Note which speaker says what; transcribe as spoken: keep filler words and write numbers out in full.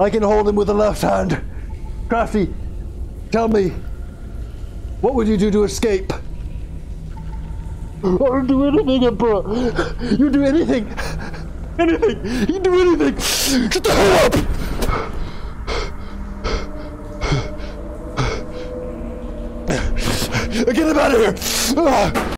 Speaker 1: I can hold him with the left hand. Crafty, tell me, what would you do to escape? I'll do anything, Emperor. You do anything. Anything. You do anything. Get the hell up. Get him out of here.